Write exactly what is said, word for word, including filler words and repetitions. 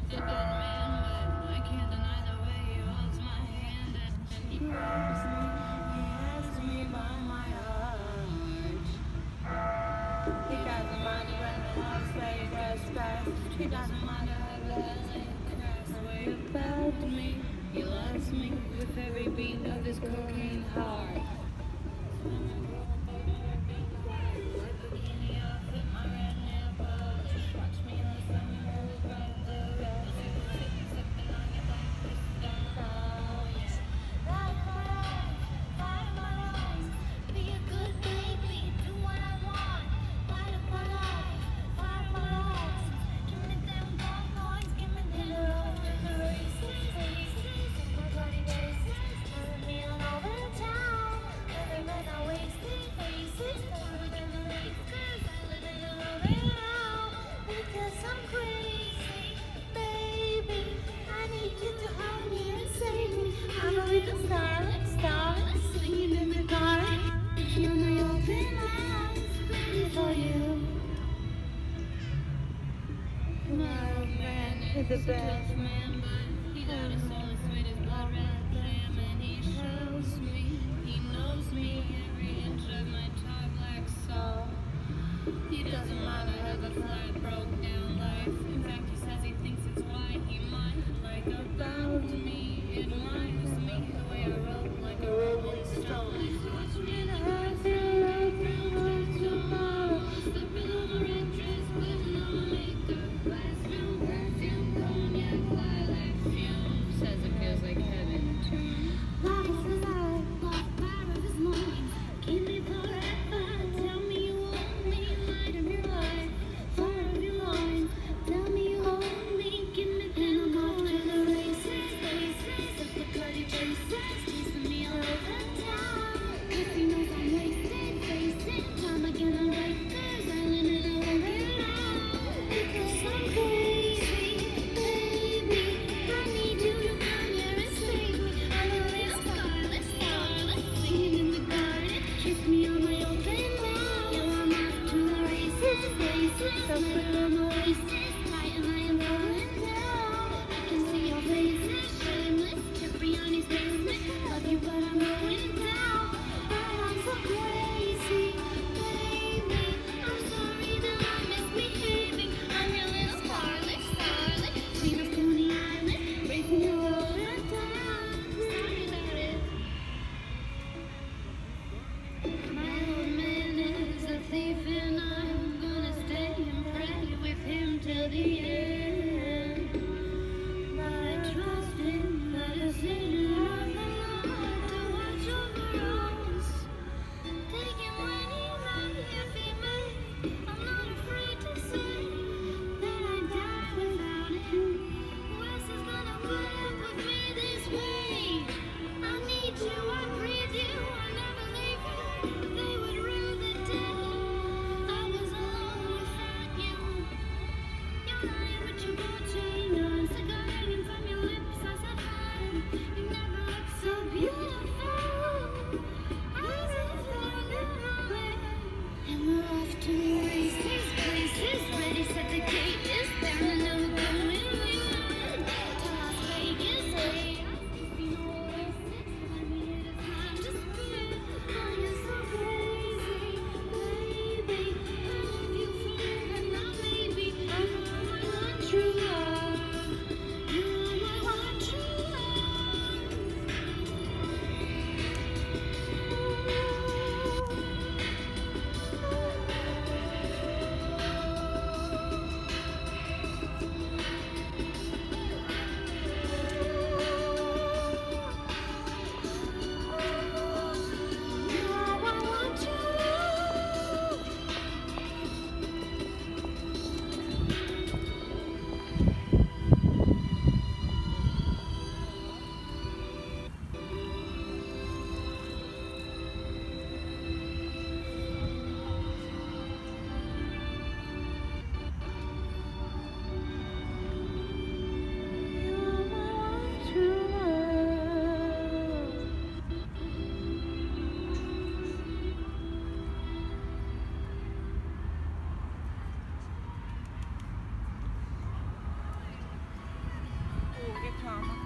a good man, but I can't deny the way he holds my hand. And he grabs me, he has me by my heart. He doesn't mind when the house way goes past. He doesn't mind how the crass way about me. He loves me with every beat of his cocaine heart. The best man, but he got a soul as sweet as blood red jam, and he shows me, he knows me, every inch of my tall black soul. He doesn't mind how the flat broke down life. In fact, he says he thinks it's why he might like about me. It admires me the way I wrote like a rolling stone. Watch me in the house, tomorrow. Slipping on my red dress, putting on my makeup, classroom perfume, cognac, lilac fume. Says it feels like heaven to me. Life is alive, lost power of his mornings. Keep me forever. Tell me you want me, light of your life, fire of your longing. Tell me you hold me, give me then I'm off to the races, races of the bloody chases, chasing me all over town. 'Cause he knows I'm wasted, facing time again on Rikers Island and I won't get out. Because I'm crazy, baby. I need you to come here and save me. I'm a little scarlet, scarlet, singing in the garden. Kiss me on my open mouth. Yeah, I'm off to the races, races. So quick on the races, tight and I am going down. I can see your faces, shameless. Cipriani's basement. Love you, but I'm going down. Oh, I'm so crazy, baby. I'm sorry that I'm misbehaving. I'm your little scarlet, scarlet, queen of Coney Island, raising you all the time. Sorry about it. My old man is a thief and I'm gonna stay and pray with him till Mama.